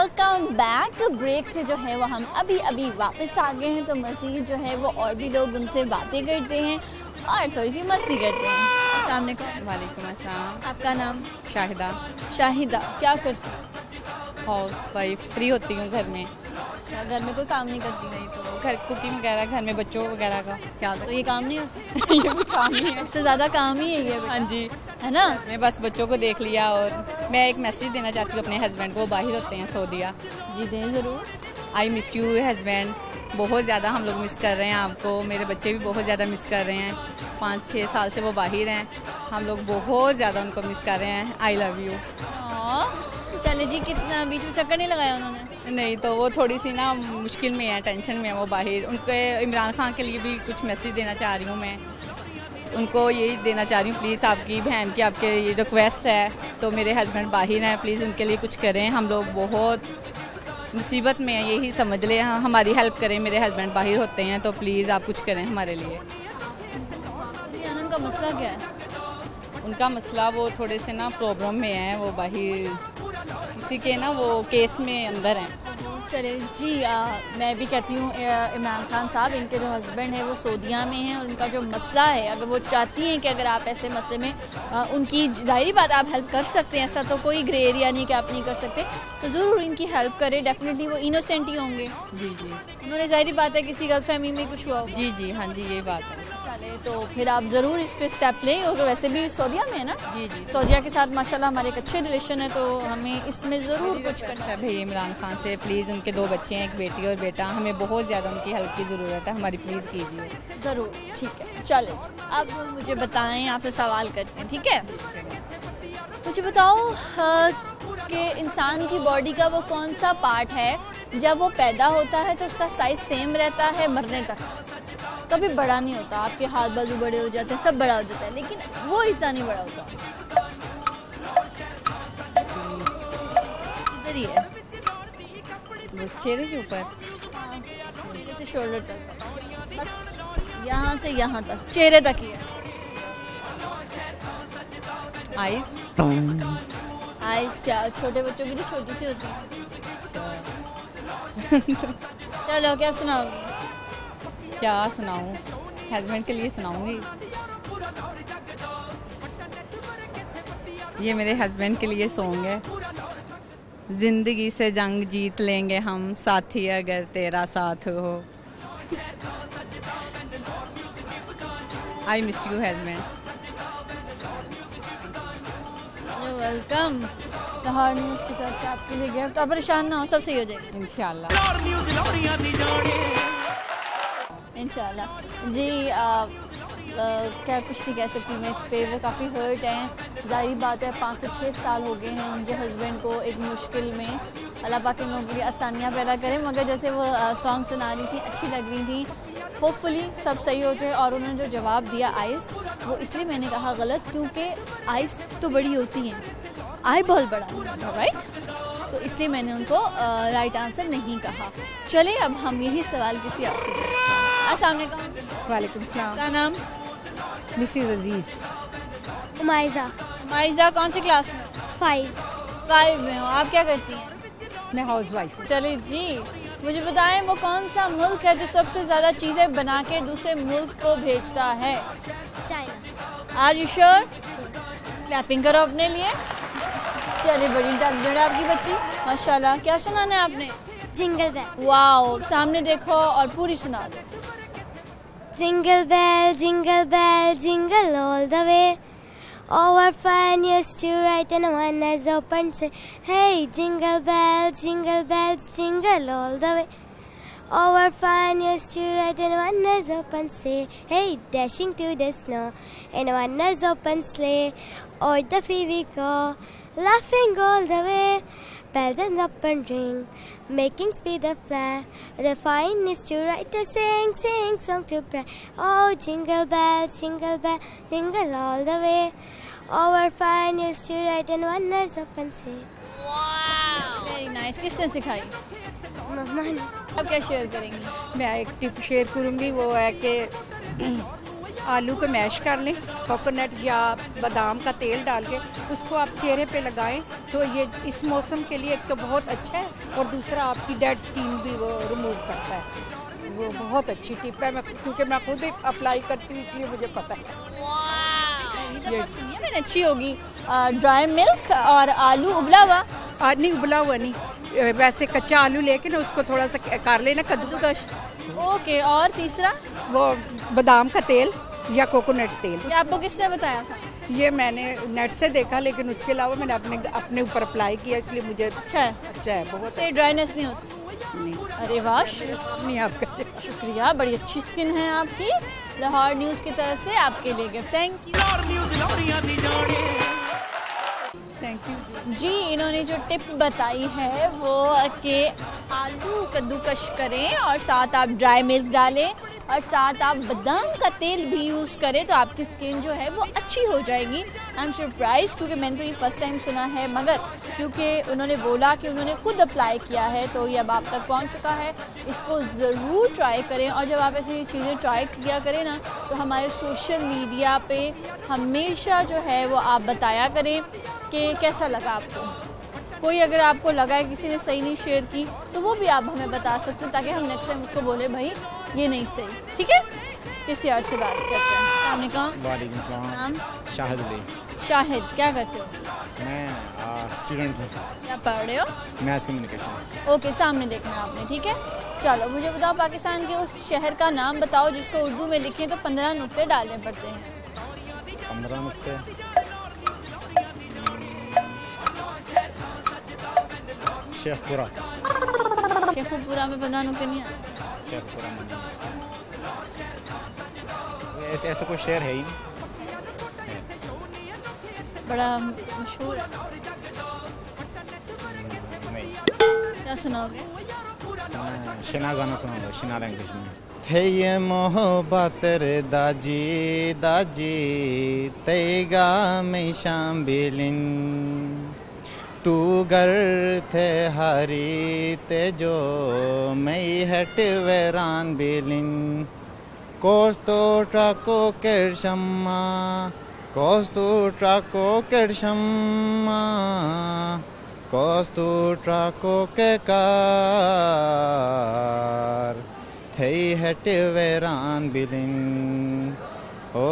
Welcome back. Break से जो है वो हम अभी वापस आ गए हैं, तो मज़ीद जो है वो और भी लोग उनसे बातें करते हैं और थोड़ी सी मस्ती करते हैं। अस्सलाम वालेकुम। वालेकुम अस्सलाम। आपका नाम? शाहिदा। शाहिदा, क्या करती हैं? हाउस वाइफ, फ्री होती हूँ घर में। अच्छा, घर में कोई काम नहीं करती? नहीं तो घर कुकिंग वगैरह, घर में बच्चों वगैरह का क्या तो ये काम नहीं होता? ये भी काम ही है। सबसे ज़्यादा काम ही है ये। हाँ जी, है ना? मैं बस बच्चों को देख लिया। और मैं एक मैसेज देना चाहती हूँ अपने हस्बैंड को, वो बाहर होते हैं सऊदीया। जी दें ज़रूर। आई मिस यू हस्बैंड, बहुत ज़्यादा हम लोग मिस कर रहे हैं आपको। मेरे बच्चे भी बहुत ज़्यादा मिस कर रहे हैं। 5-6 साल से वो बाहर हैं, हम लोग बहुत ज़्यादा उनको मिस कर रहे हैं। I love you. चले जी, कितना बीच में चक्कर नहीं लगाया उन्होंने? नहीं तो वो थोड़ी सी ना मुश्किल में है, टेंशन में है वो बाहर। उनके इमरान खान के लिए भी कुछ मैसेज देना चाह रही हूँ मैं, उनको यही देना चाह रही हूँ, प्लीज़ आपकी बहन की आपके ये रिक्वेस्ट है। तो मेरे हस्बैंड बाहर हैं, प्लीज़ उनके लिए कुछ करें। हम लोग बहुत मुसीबत में हैं, यही समझ लें, हमारी हेल्प करें। मेरे हस्बैंड बाहर होते हैं, तो प्लीज़ आप कुछ करें हमारे लिए। उनका मसला क्या है? उनका मसला, वो थोड़े से ना प्रॉब्लम में है, वो बाहर किसी के ना वो केस में अंदर हैं। चले जी, मैं भी कहती हूँ इमरान खान साहब, इनके जो हस्बैंड है वो सऊदीया में हैं और उनका जो मसला है, अगर वो चाहती हैं कि अगर आप ऐसे मसले में उनकी ज़ाहिरी बात आप हेल्प कर सकते हैं, ऐसा तो कोई ग्रे एरिया नहीं कि आप नहीं कर सकते, तो ज़रूर इनकी हेल्प करें। डेफिनेटली वो इनोसेंट ही होंगे। जी जी, उन्होंने ज़ाहिरी बात है किसी गलतफहमी में कुछ हुआ होगा। जी जी, हाँ जी, ये बात है। चले तो फिर आप ज़रूर इस पे स्टेप लें। और वैसे भी सऊदीया में है ना? जी जी, सऊदीया के साथ माशाल्लाह हमारे एक अच्छे रिलेशन है, तो हमें इसमें ज़रूर कुछ करना है। भाई इमरान खान से प्लीज़, उनके 2 बच्चे हैं, एक बेटी और बेटा, हमें बहुत ज़्यादा उनकी हेल्प की ज़रूरत है, हमारी प्लीज़ कीजिए। ज़रूर, ठीक है। चले अब मुझे बताएं, आपसे सवाल करते हैं, ठीक है? मुझे बताओ कि इंसान की बॉडी का वो कौन सा पार्ट है जब वो पैदा होता है तो उसका साइज़ सेम रहता है मरने तक, कभी बड़ा नहीं होता? आपके हाथ बाजू बड़े हो जाते हैं, सब बड़ा हो जाता है, लेकिन वो हिस्सा नहीं बड़ा होता। इधर ही है, वो चेहरे के ऊपर। हाँ, चेहरे से शोल्डर तक, बस यहाँ से यहाँ तक, चेहरे तक ही है। आइस। आइस क्या छोटे बच्चों की तो छोटी सी होती है। चलो क्या सुनाओगी? क्या सुनाऊं? हस्बैंड के लिए सुनाऊंगी। ये मेरे हस्बैंड के लिए सॉन्ग है। जिंदगी से जंग जीत लेंगे हम, साथी अगर तेरा साथ हो। I miss you husband. Welcome. Lahore news की तरफ से आपके लिए गिफ्ट। और परेशान ना हो, सब सही हो जाएगा इंशाल्लाह। इंशाल्लाह जी। क्या कुछ नहीं कह सकती मैं इस पे, वो काफ़ी हर्ट हैं। ज़ाहिर बात है 5 से 6 साल हो गए हैं उनके हस्बैंड को एक मुश्किल में। अल्लाह पाक इन लोगों के लिए आसानियाँ पैदा करें। मगर जैसे वो सॉन्ग सुना रही थी, अच्छी लग रही थी, होपफुली सब सही हो जाए। और उन्होंने जो जवाब दिया आइस, वो इसलिए मैंने कहा गलत क्योंकि आइस तो बड़ी होती हैं, आई बॉल बड़ा नहीं होता, राइट? तो इसलिए मैंने उनको राइट आंसर नहीं कहा। चलिए अब हम यही सवाल किसी और से पूछते हैं। अस्सलाम वालेकुम। वालेकुम सलाम। क्या नाम? मिसेस अजीज। उमाइजा। माइजा कौन सी क्लास में? 5 में हो। आप क्या करती हैं? मैं हाउस वाइफ। चलिए जी, मुझे बताएं वो कौन सा मुल्क है जो सबसे ज़्यादा चीज़ें बना के दूसरे मुल्क को भेजता है? China. Are you sure? Clapping करो अपने लिए। चलिए, बड़ी इंटेलिजेंट है आपकी बच्ची, माशाल्लाह। क्या सुनाना है आपने? Jingle bell. वाओ, सामने देखो और पूरी सुना दो। Jingle bell, jingle all the way. Our fun used to ride and one eyes open say, hey, jingle bells, jingle all the way. Our fun used to ride and one eyes open say, hey, dashing to the snow in one eyes open sleigh. O'er the field we go, laughing all the way. Bells and up and ring, making speed of fly. The fine is to write a sing song to pray. Oh, jingle bells, jingle all the way. Our fine is to write and wonders up and say. वाह, very nice. किसने सिखाई? मम्मा ने। अब क्या share करेंगी? मैं एक tip share करूंगी, वो है कि आलू को मैश कर लें, कोकोनट या बादाम का तेल डाल के उसको आप चेहरे पे लगाएं तो ये इस मौसम के लिए एक तो बहुत अच्छा है और दूसरा आपकी डेड स्किन भी वो रिमूव करता है। वो बहुत अच्छी टिप है, मैं क्योंकि मैं खुद अप्लाई करती हूँ इसलिए मुझे पता है। मैंने अच्छी होगी। ड्राई मिल्क और आलू उबला हुआ, नहीं उबला हुआ नहीं, वैसे कच्चा आलू लेके ना उसको थोड़ा सा कर लेना कद्दूकश। ओके, और तीसरा वो बादाम का तेल या कोकोनट तेल। ये आपको किसने बताया था? ये मैंने नेट से देखा, लेकिन उसके अलावा मैंने अपने ऊपर अप्लाई किया, इसलिए मुझे अच्छा है बहुत। से ड्राइनेस नहीं होती? नहीं। अरे वाह, नहीं आपका शुक्रिया, बड़ी अच्छी स्किन है आपकी। लाहौर न्यूज़ की तरफ से आपके लिए गिफ्ट। थैंक यू जी। इन्होंने जो टिप बताई है वो कि आलू कद्दूकश करें और साथ आप ड्राई मिल्क डालें और साथ आप बादाम का तेल भी यूज़ करें तो आपकी स्किन जो है वो अच्छी हो जाएगी। आई एम सरप्राइज क्योंकि मैंने तो ये फर्स्ट टाइम सुना है, मगर क्योंकि उन्होंने बोला कि उन्होंने खुद अप्लाई किया है तो ये अब आप तक पहुंच चुका है। इसको ज़रूर ट्राई करें और जब आप ऐसी चीज़ें ट्राई किया करें ना तो हमारे सोशल मीडिया पे हमेशा जो है वो आप बताया करें कि कैसा लगा आपको। कोई अगर आपको लगा है किसी ने सही नहीं शेयर की तो वो भी आप हमें बता सकते हैं ताकि हम नेक्स्ट टाइम उसको बोले भाई ये नहीं सही। ठीक है, किसी और से बात करते हैं। अस्सलाम वालेकुम। नाम? शाहिद अली। शाहिद, क्या करते हो? मैं स्टूडेंट हूँ। क्या पढ़ रहे हो? Maths communication. ओके, सामने देखना आपने, ठीक है। चलो मुझे बताओ, पाकिस्तान के उस शहर का नाम बताओ जिसको उर्दू में लिखें तो 15 नुक्ते डालने पड़ते हैं। 15 नुक्ते? शेखपुरा। शेखपुरा में 15 नुक्ते नहीं आते? शेखपुरा में ऐसा कोई शहर है ही बड़ा मशहूर है। नहीं। क्या सुनाओगे? शिना गाना सुनाऊंगा, शिना लैंग्वेज में। थे ये मोहब्बत रे दाजी दाजी तेगा में शामिलिन तू गर थे हरी ते जो मई हट वेरान बिलिन कोस्तो ट्राको करशम्मा कोस्तो ट्राको करशम्मा कोस्तो ट्राको के कार थे हट वेरान बिलिन हो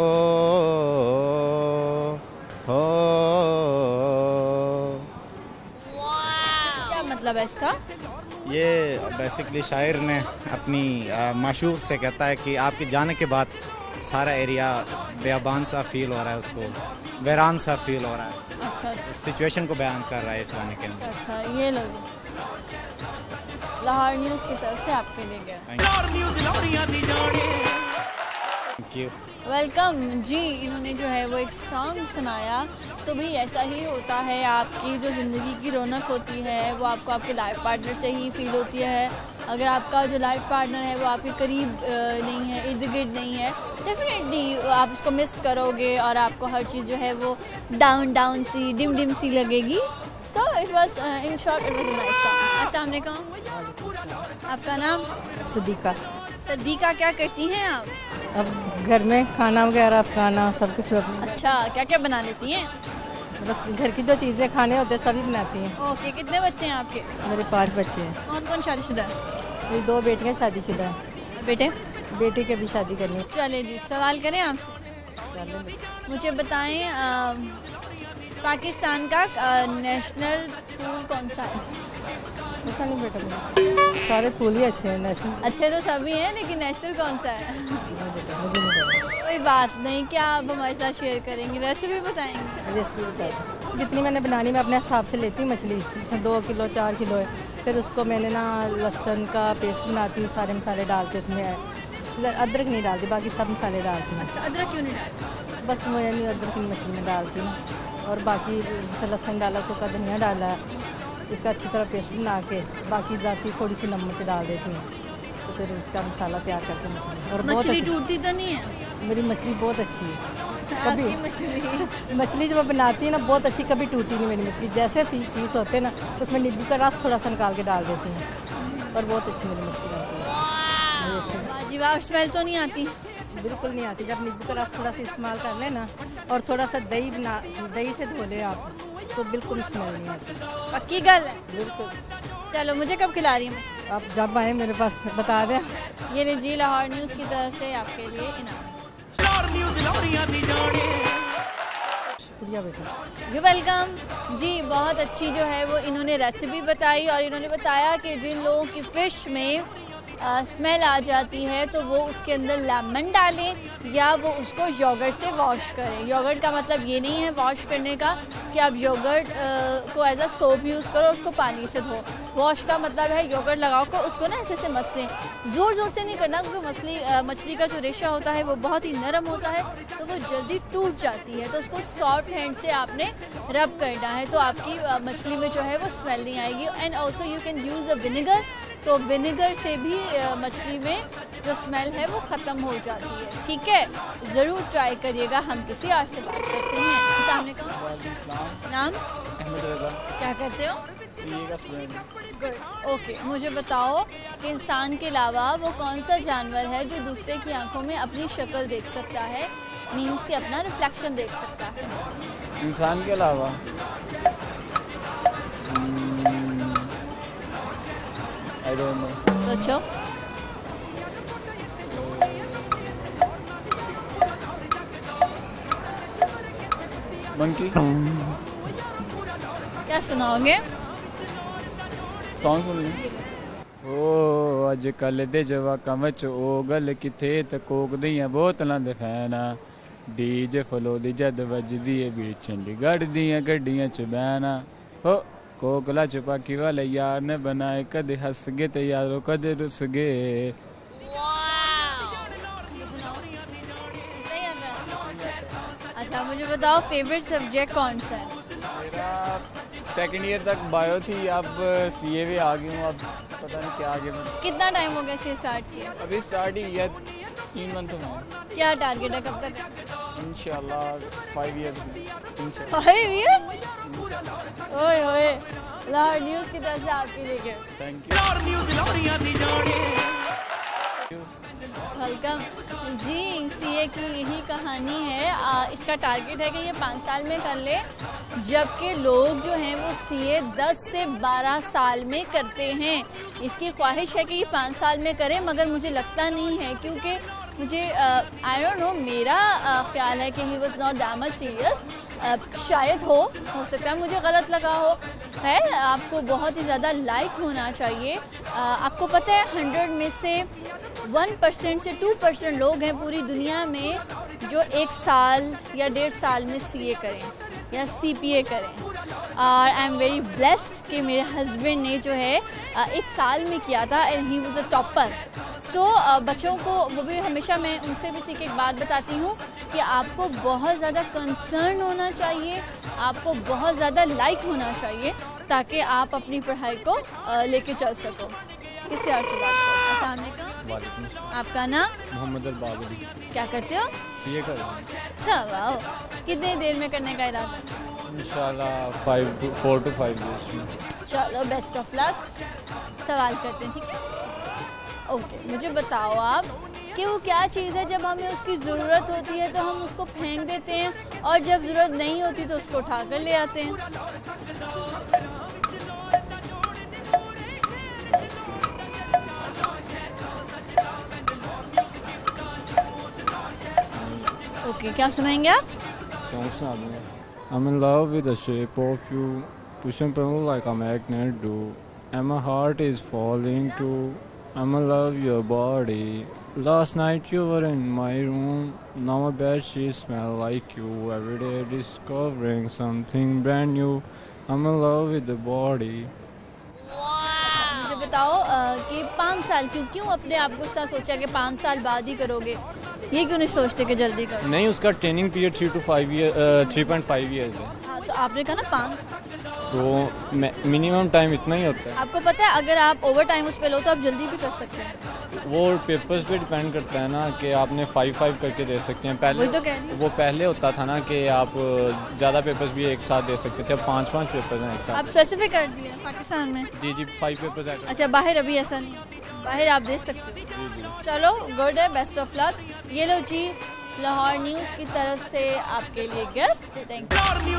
मतलब है इसका? ये बेसिकली शायर ने अपनी माशूक से कहता है कि आपके जाने के बाद सारा एरिया बेअबान सा फील हो रहा है, उसको वीरान सा फील हो रहा है। अच्छा, सिचुएशन को बयान कर रहा है इस गाने के अंदर। अच्छा, ये लोग लाहौर न्यूज़ की तरफ से आपके लिए गया। Thank you. वेलकम जी। इन्होंने जो है वो एक सॉन्ग सुनाया। तो भी ऐसा ही होता है, आपकी जो ज़िंदगी की रौनक होती है वो आपको आपके लाइफ पार्टनर से ही फील होती है। अगर आपका जो लाइफ पार्टनर है वो आपके करीब नहीं है, इर्द गिर्द नहीं है, डेफिनेटली आप उसको मिस करोगे और आपको हर चीज़ जो है वो डाउन डाउन सी डिम डिम सी लगेगी। So it was in short it was a nice song. अस्सलाम वालेकुम। आपका नाम? सदीका। सदीका, क्या करती हैं आप? अब घर में खाना वगैरह पकाना सब कुछ। अच्छा, क्या क्या बना लेती हैं? बस घर की जो चीज़ें खाने होते हैं सभी बनाती हैं। ओके, कितने बच्चे हैं आपके? मेरे 5 बच्चे हैं। कौन कौन शादीशुदा है? मेरी 2 बेटियां शादीशुदा हैं। और बेटे? बेटी की भी शादी करनी है। चले जी, सवाल करें आपसे। मुझे बताएं पाकिस्तान का नेशनल फूल कौन सा है? पता नहीं बेटा, मुझे सारे फूल ही अच्छे हैं। नेशनल अच्छे तो सभी हैं, लेकिन नेशनल कौन सा है? बेटा मुझे नहीं पता। कोई बात नहीं, क्या आप हमारे साथ शेयर करेंगे? रेसिपी बताएंगे? रेसिपी बता। जितनी मैंने बनानी मैं अपने हिसाब से लेती हूँ मछली, जैसे 2 किलो 4 किलो है, फिर उसको मैंने ना लहसुन का पेस्ट बनाती हूँ, सारे मसाले डाल के उसमें अदरक नहीं डालती, बाकी सब मसाले डालती हूँ। अच्छा, अदरक क्यों नहीं डालती? बस मुझे नहीं, अदरक की मछली में डालती हूँ। और बाकी जैसे लहसुन डाला, सूखा धनिया डाला, इसका अच्छी तरह पेस्ट बना के बाकी जाती थोड़ी सी नमक डाल देती हूँ, तो फिर उसका मसाला तैयार करके मछली। और मछली टूटती तो नहीं है? मेरी मछली बहुत अच्छी है। कभी मछली जब मैं बनाती है ना बहुत अच्छी, कभी टूटी नहीं मेरी मछली। जैसे पीस होते हैं ना उसमें नींबू का रस थोड़ा सा निकाल के डाल देती हूँ और बहुत अच्छी मेरी मछली बनती है। वाह जी वाह। स्मेल तो नहीं आती? बिल्कुल नहीं आती। जब नींबू का रस थोड़ा सा इस्तेमाल कर लेना और थोड़ा सा दही से धो ले आप, तो बिल्कुल स्मेल नहीं आती। पक्की गल है। बिल्कुल। चलो मुझे कब खिला रही है मछली? आप जब आए मेरे पास बता दें। ये लीजिए लाहौर न्यूज़ की तरफ से आपके लिए इनाम। शुक्रिया बेटा। यू वेलकम जी। बहुत अच्छी जो है वो इन्होंने रेसिपी बताई और इन्होंने बताया कि जिन लोगों की फ़िश में स्मेल आ जाती है तो वो उसके अंदर लेमन डालें या वो उसको योगर्ट से वॉश करें। योगर्ट का मतलब ये नहीं है वॉश करने का कि आप योगर्ट को एज अ सोप यूज़ करो और उसको पानी से धो। वॉश का मतलब है योगर्ट लगाओ को उसको ना ऐसे मसलें, ज़ोर ज़ोर से नहीं करना क्योंकि मछली का जो रेशा होता है वो बहुत ही नरम होता है तो वो जल्दी टूट जाती है। तो उसको सॉफ्ट हैंड से आपने रब करना है तो आपकी मछली में जो है वो स्मेल नहीं आएगी। And also you can use the vinegar, तो विनेगर से भी मछली में जो स्मेल है वो ख़त्म हो जाती है। ठीक है, ज़रूर ट्राई करिएगा। हम किसी और से बात करते हैं। सामने का नाम? क्या करते हो? गुड। ओके, मुझे बताओ कि इंसान के अलावा वो कौन सा जानवर है जो दूसरे की आंखों में अपनी शक्ल देख सकता है, मीन्स कि अपना रिफ्लेक्शन देख सकता है? इंसान के अलावा I don't know. सोचो। मंकी। क्या सुनाओगे? सॉन्ग सुन लें। ओ अजकल दे जवाकां विच ओ गल किथे ते कोक दियां बोतलां दे फैना डीजे फलो दी जद वजदी ए बीच चंडीगढ़ दियां गड्डियां च बहना हो कोकला चपाकी वाले यार ने बनाए कदे हंस गए ते यारो कदे रुस गए। अच्छा मुझे बताओ फेवरेट सब्जेक्ट कौन सा है? मेरा सेकंड ईयर तक बायो थी, अब सीए भी आ गई हूँ, अब पता नहीं क्या आगे। कितना टाइम हो गया इसे स्टार्ट किया? अभी स्टार्ट ही किया 3 मंथ में। क्या टारगेट है, कब तक? इंशाल्लाह 5 ईयर्स में। इंशाल्लाह 5 ईयर? ओए ओए, लाहौर न्यूज़ की तरफ से आपके लिए थैंक यू। वेलकम जी। सीए की यही कहानी है। इसका टारगेट है कि ये 5 साल में कर ले, जबकि लोग जो हैं वो सीए 10 से 12 साल में करते हैं। इसकी ख्वाहिश है कि ये 5 साल में करें, मगर मुझे लगता नहीं है क्योंकि मुझे आई डोंट नो, मेरा ख्याल है कि he was not that much serious. शायद हो सकता है मुझे गलत लगा हो। है आपको बहुत ही ज़्यादा लाइक होना चाहिए। आपको पता है 100 में से 1% से 2% लोग हैं पूरी दुनिया में जो 1 साल या 1.5 साल में सीए करें या सीपीए करें। और आई एम वेरी ब्लेस्ड कि मेरे हस्बैंड ने जो है 1 साल में किया था and he was a topper. So बच्चों को वो भी हमेशा मैं उनसे भी सीख एक बात बताती हूँ कि आपको बहुत ज़्यादा कंसर्न होना चाहिए, आपको बहुत ज़्यादा लाइक होना चाहिए ताकि आप अपनी पढ़ाई को लेके चल सको। किससे और से बात करो? अस्सलाम वालेकुम। आपका नाम? मोहम्मद अल-बागरी। क्या करते हो? सीए कर रहा हूँ। अच्छा वाह, कितने देर में करने का इरादा है? इंशाल्लाह 4 to 5 years में। चलो बेस्ट ऑफ लक। सवाल करते हैं, ठीक है? ओके, मुझे बताओ आप कि वो क्या चीज़ है जब हमें उसकी ज़रूरत होती है तो हम उसको फेंक देते हैं और जब ज़रूरत नहीं होती तो उसको उठा कर ले आते हैं? ओके, क्या सुनाएंगे आप? सॉन्ग सुना दूँगा। I'm in love with the shape of you, pushing through like a magnet do, and my heart is falling too. I'm in love with your body. Last night you were in my room, now my bedsheets smell like you. Every day discovering something brand new. I'm in love with the body. मुझे बताओ कि 5 साल क्यों अपने आप को साथ सोचा कि 5 साल बाद ही करोगे? ये क्यों नहीं सोचते कि जल्दी करो? नहीं, उसका ट्रेनिंग पीरियड 3.5 ईयर्स है। हाँ, तो आपने कहा ना 5, तो मिनिमम टाइम इतना ही होता है। आपको पता है अगर आप ओवर टाइम उस पे लो तो आप जल्दी भी कर सकते हैं। वो पेपर्स पे डिपेंड करता है ना कि आपने 5 करके दे सकते हैं। पहले वही तो कह रही हूँ। वो पहले होता था ना कि आप ज़्यादा पेपर्स भी एक साथ दे सकते थे। अब 5 पेपर्स हैं एक साथ। आप स्पेसिफिक कर दिए पाकिस्तान में? जी 5 पेपर्स है। अच्छा, बाहर अभी ऐसा नहीं? बाहर आप दे सकते हो। चलो गुड है, बेस्ट ऑफ लक। ये लो जी लाहौर न्यूज़ की तरफ से आपके लिए गिफ्ट। Thank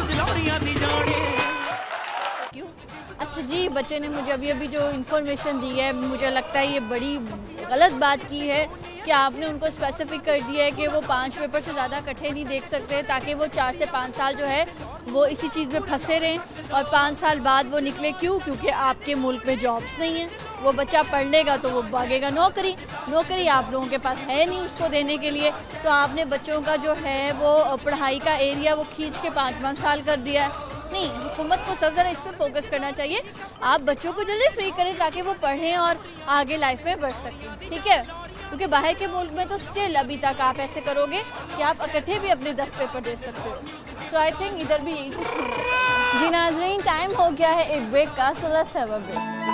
you. अच्छा जी, बच्चे ने मुझे अभी जो इन्फॉर्मेशन दी है, मुझे लगता है ये बड़ी गलत बात की है कि आपने उनको स्पेसिफिक कर दिया है कि वो 5 पेपर से ज़्यादा इकट्ठे नहीं देख सकते, ताकि वो 4 से 5 साल जो है वो इसी चीज़ में फंसे रहें और 5 साल बाद वो निकले। क्यों? क्योंकि आपके मुल्क में जॉब्स नहीं है। वो बच्चा पढ़ लेगा तो वो भागेगा नौकरी आप लोगों के पास है नहीं उसको देने के लिए। तो आपने बच्चों का जो है वो पढ़ाई का एरिया वो खींच के 5-5 साल कर दिया है। नहीं, हुकूमत को सब ज़रा इस पर फोकस करना चाहिए। आप बच्चों को जल्दी फ्री करें ताकि वो पढ़ें और आगे लाइफ में बढ़ सकें, ठीक है? क्योंकि बाहर के मुल्क में तो स्टिल अभी तक आप ऐसे करोगे कि आप इकट्ठे भी अपने 10 पेपर दे सकते हो। सो आई थिंक इधर भी यही कुछ होना चाहिए। जी नाज़रीन, टाइम हो गया है एक ब्रेक का, so let's have a break.